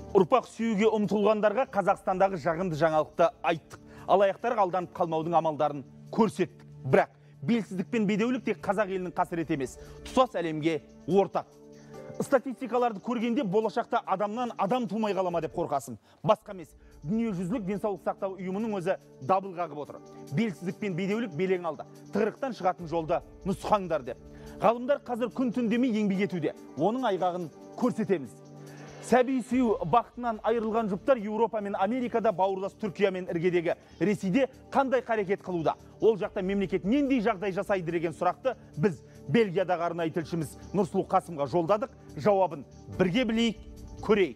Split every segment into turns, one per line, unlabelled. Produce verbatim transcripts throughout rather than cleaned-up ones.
Ұрпақ сүюге ұмтылғандарға Қазақстандағы жағымды жаңалықты айттық. Алаяқтарға алданып қалмаудың амалдарын көрсеттік. Бірақ белсіздік пен бедеулік тек қазақ елінің қасіреті емес, тұтас әлемге ортақ. Статистикаларды көргенде болашақта адамнан адам тумай қалама деп қорқасың. Басқа емес, дүниежүзілік денсаулық сақтау ұйымының өзі дабыл қағып отыр. Белсіздік пен бедеулік белең алды. Тығырықтан шығатын жолды нұсқаңдар деп. Ғалымдар қазір күн түн демей еңбек етуде. Оның айғағын көрсетеміз. Сәби сүю бақытынан айырылған жұптар Еуропа мен Америкада, бауырлас Түркия мен іргедегі Ресейде қандай қарекет қылуда? Ол жақта мемлекет нендей жағдай жасайды деген сұрақты біз Бельгиядағы арнайы тілшіміз Нұрсұлу Қасымға жолдадық. Жауабын бірге білейік, көрейік.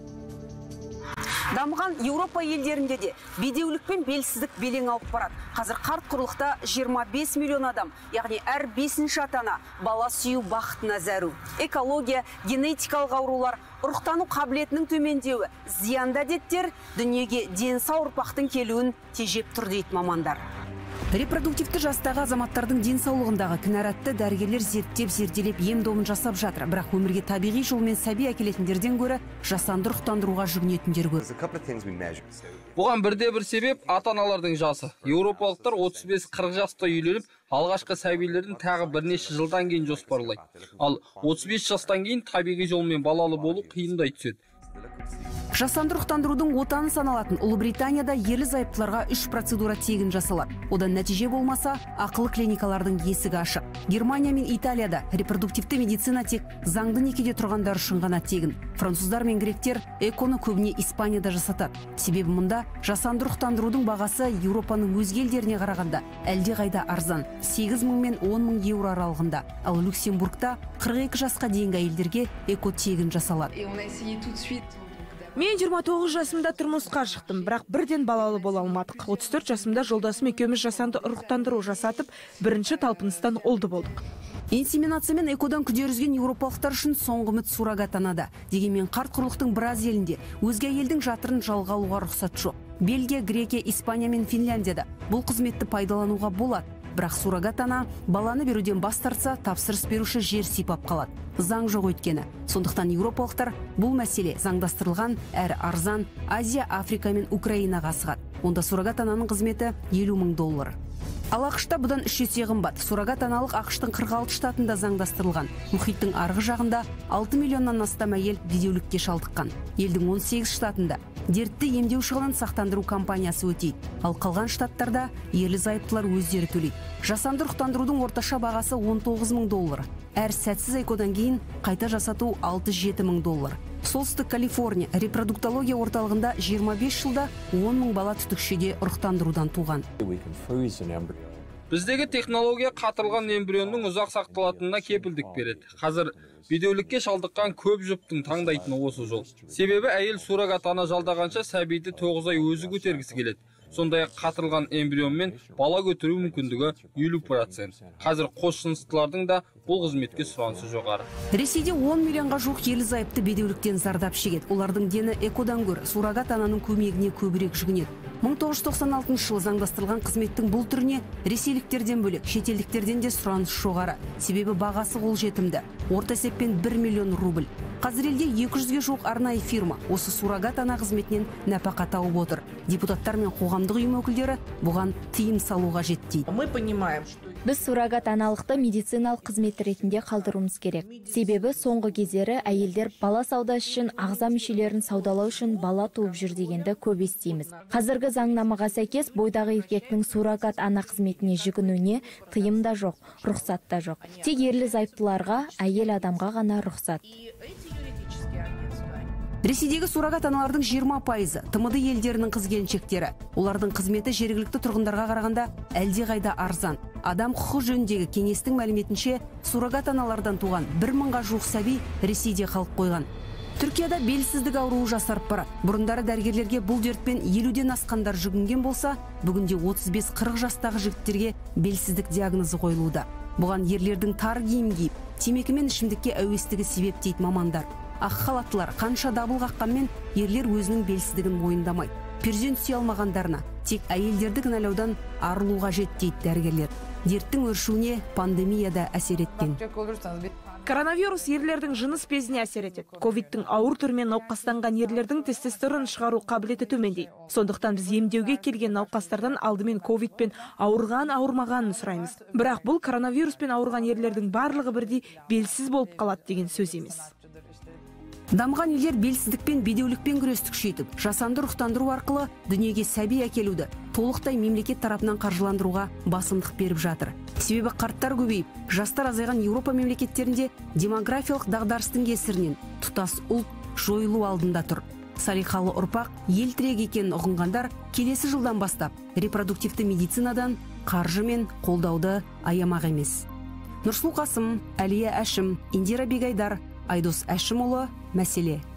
Дамыған Еуропа елдерінде де бедеулік пен белсіздік белең алып барады. Қазір қарт құрлықта жиырма бес миллион адам, яғни әр бесінші атана бала сүю бақытына зәру. Экология, генетикалық аурулар, ұрықтану қабілетінің төмендеуі, зиянды әдеттер дүниеге дені сау ұрпақтың келуін тежеп тұр дейді мамандар. Репродуктивті жастағы азаматтардың денсаулығындағы кінәратты дәрігерлер зерттеп зерделеп ем-домын жасап жатыр. Бірақ өмірге табиғи жолмен сәби әкелетіндерден гөрі жасанды ұрықтандыруға жүгінетіндер көп.
Бұған бірде бір себеп ата-аналардың жасы. Еуропалықтар отыз бес қырық жаста үйленіп, алғашқы сәбилерін тағы бірнеше жылдан кейін жоспарлайды. Ал отыз бес жастан кейін табиғи жолмен балалы болу қиындай түседі.
Жасанды ұрықтандырудың отаны саналатын Ұлыбританияда ерлі-зайыптыларға үш процедура тегін жасалады. Одан нәтиже болмаса, ақылы клиникалардың есігі ашық. Германия мен Италияда репродуктивті медицина тек заңды некеде тұрғандар үшін ғана тегін. Француздар мен гректер эконы көбіне Испанияда жасатады. Себебі мұнда жасанды ұрықтандырудың бағасы Еуропаның өзге елдеріне қарағанда әлдеқайда арзан, сегіз мың мен он мың еуро аралығында. Ал Люксембургта қырық екі жасқа дейінгі әйелдерге эко тегін жасалады.
Мен жиырма тоғыз жасымда тұрмысқа шықтым, бірақ бірден балалы бола алмадық. отыз төрт жасымда жолдасым екеуміз жасанды ұрықтандыру жасатып, бірінші талпыныстан олды болдық.
Инсеминация мен экодан күдер үзген еуропалықтар үшін соңғы үміт суррогат анада. Дегенмен қарт құрлықтың біраз елінде өзге елдің жатырын жалға алуға рұқсат жоқ. Бельгия, Грекия, Испания мен Финляндияда бұл қызметті пайдалануға болады. Бірақ суррогат ана баланы беруден бас тартса, тапсырыс беруші жер сипап қалады. Заң жоқ өйткені. Сондықтан еуропалықтар бұл мәселе заңдастырылған әрі арзан Азия, Африка мен Украинаға асығады. Онда суррогат ананың қызметі елу мың доллар. Ал ақшта бұдан үш есе қымбат. Суррогат аналық ақштың қырық алты штатында заңдастырылған. Мұхиттың арғы жағында алты миллионнан астам әйел бедеулікке шалдыққан. Елдің он сегіз штатында дертті емдеу шығынын сақтандыру компаниясы өтейді. Ал қалған штаттарда ерлі-зайыптылар өздері төлейді. Жасанды ұрықтандырудың орташа бағасы он тоғыз мың доллар. Әр сәтсіз экодан кейін қайта жасату алты жеті мың доллар. Солтүстік Калифорния репродуктология орталығында жиырма бес жылда он мың бала түтікшеде ұрықтандырудан туған.
Біздегі технология қатырылған эмбрионның ұзақ сақталатынына кепілдік береді. Қазір бедеулікке шалдыққан көп жұптың таңдайтыны осы жол. Себебі әйел суррогат ана жалдағанша сәбиді тоғыз ай өзі көтергісі келеді. Сондай қатырылған эмбрионмен бала көтеру мүмкіндігі елу процент. Қазір қос жыныстылардың да бұл қызметке сұранысы жоғары.
Ресейде он миллионға жуық ерлі-зайыпты бедеуліктен зардап шегеді. Олардың дені экодан гөрі суррогат ананың көмегіне көбірек жүгінеді. мың тоғыз жүз тоқсан алтыншы жылы заңдастырылған қызметтің бұл түріне ресейліктерден бөлек шетелдіктерден де сұраныс жоғары. Себебі бағасы қолжетімді. Орта есеппен бір миллион рубль. Қазір елде екі жүзге жуық арнайы фирма осы суррогат ана қызметінен нәпақа тауып отыр. Депутаттар мен қоғамдық ұйым өкілдері бұған тыйым салуға жетті.
Біз суррогат аналықты медициналық қызмет ретінде қалдыруымыз керек. Себебі соңғы кездері әйелдер бала саудасы үшін ағза мүшелерін саудалау үшін бала туып жүр дегенді көп естиміз. Қазіргі заңнамаға сәйкес бойдағы еркектің суррогат ана қызметіне жүгінуіне тыйым да жоқ, рұқсат та жоқ. Тек ерлі-зайыптыларға, әйел адамға ғана рұқсат.
Ресейдегі суррогат аналардың жиырма пайызы тмд елдерінің қыз-келіншектері. Олардың қызметі жергілікті тұрғындарға қарағанда әлдеқайда арзан. Адам құқы жөніндегі кеңестің мәліметінше суррогат аналардан туған бір мыңға жуық сәби Ресейде қалып қойған. Түркияда белсіздік ауруы жасарып барады. Бұрындары дәрігерлерге бұл дертпен елуден асқандар жүгінген болса, бүгінде отыз бес қырық жастағы жігіттерге белсіздік диагнозы қойылуда. Бұған ерлердің тар киім киіп, темекі мен ішімдікке әуестігі себеп дейді мамандар. Ақ халаттылар қанша дабыл қаққанмен ерлер өзінің белсіздігін мойындамайды. Перзент сүйе алмағандарына тек әйелдерді кінәлаудан арылуға жет дейді дәрігерлер. Дерттің өршуіне пандемия да әсер еткен.
Коронавирус ерлердің жыныс безіне әсер етеді. Ковидтің ауыр түрімен науқастанған ерлердің тестостерон шығару қабілеті төмендейді. Сондықтан біз емдеуге келген науқастардан алдымен ковидпен ауырған ауырмағанын сұраймыз. Бірақ бұл коронавируспен ауырған ерлердің барлығы бірдей белсіз болып қалады деген сөз емес.
Дамыған елдер белсіздікпен, бедеулікпен күресті күшейтіп, жасанды рухтандыру арқылы дүниеге сәби әкелуді толықтай мемлекет тарапынан қаржыландыруға басымдық беріп жатыр. Себебі қарттар көбейіп, жастар азайған Еуропа мемлекеттерінде демографиялық дағдарыстың кесірінен тұтас ұлт жойылу алдында тұр. Салихалы ұрпақ ел тірек екенін ұғынғандар келесі жылдан бастап репродуктивті медицинадан қаржы мен қолдауды аямақ емес. Нұрсұлу Қасым, Әлия Әшім, Индира Бегайдар, Айдос Әшімұлы, Мәселе.